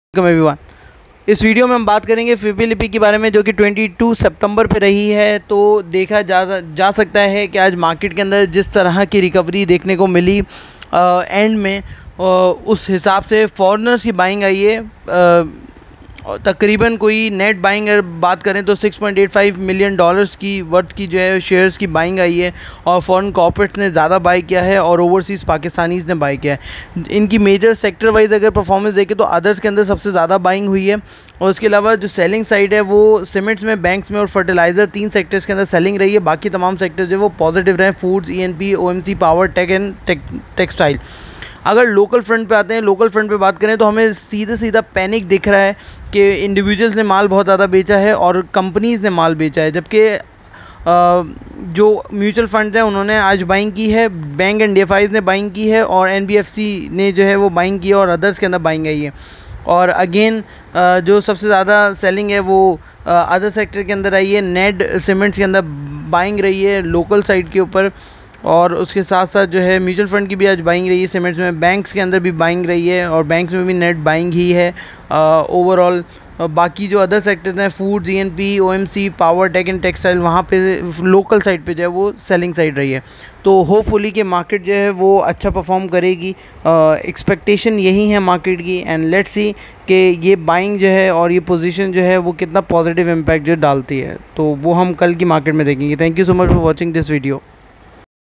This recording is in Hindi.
Welcome everyone. इस वीडियो में हम बात करेंगे फिलिपी के बारे में, जो कि 22 सितंबर पे रही है। तो देखा जा सकता है कि आज मार्केट के अंदर जिस तरह की रिकवरी देखने को मिली एंड में, उस हिसाब से फॉरेनर्स की बाइंग आई है। तकरीबन कोई नेट बाइंग अगर बात करें तो $6.85 मिलियन की वर्थ की जो है शेयर्स की बाइंग आई है, और फॉरेन कॉर्पोरेट्स ने ज़्यादा बाई किया है और ओवरसीज़ पाकिस्तानीज़ ने बाई किया है। इनकी मेजर सेक्टर वाइज अगर परफॉर्मेंस देखें तो अदर्स के अंदर सबसे ज़्यादा बाइंग हुई है। और उसके अलावा जो सेलिंग साइड है वो सीमेंट्स में, बैंक्स में और फर्टिलाइज़र, 3 सेक्टर्स के अंदर सेलिंग रही है। बाकी तमाम सेक्टर्स जो वो पॉजिटिव रहे, foods, ENP, OMC, power, tech and textile. अगर लोकल फ्रंट पे आते हैं, लोकल फ्रंट पे बात करें तो हमें सीधा पैनिक दिख रहा है कि इंडिविजुअल्स ने माल बहुत ज़्यादा बेचा है और कंपनीज़ ने माल बेचा है, जबकि जो म्यूचुअल फंड्स हैं उन्होंने आज बाइंग की है, बैंक एंड DFIs ने बाइंग की है और NBFC ने जो है वो बाइंग की है और अदर्स के अंदर बाइंग आई है। और अगेन जो सबसे ज़्यादा सेलिंग है वो अदर सेक्टर के अंदर आई है। नेट सीमेंट्स के अंदर बाइंग रही है लोकल साइड के ऊपर, और उसके साथ साथ जो है म्यूचुअल फंड की भी आज बाइंग रही है सीमेंट्स में। बैंक्स के अंदर भी बाइंग रही है और बैंक्स में भी नेट बाइंग ही है ओवरऑल। बाकी जो अदर सेक्टर्स हैं, foods, ENP, OMC, power, tech and textile, वहाँ पे लोकल साइड पे जो है वो सेलिंग साइड रही है। तो होपफुली कि मार्केट जो है वो अच्छा परफॉर्म करेगी। एक्सपेक्टेशन यही है मार्केट की, एंड लेट्स सी कि ये बाइंग जो है और ये पोजीशन जो है वो कितना पॉजिटिव इम्पैक्ट जो डालती है। तो वो हम कल की मार्केट में देखेंगे। Thank you so much for watching this video.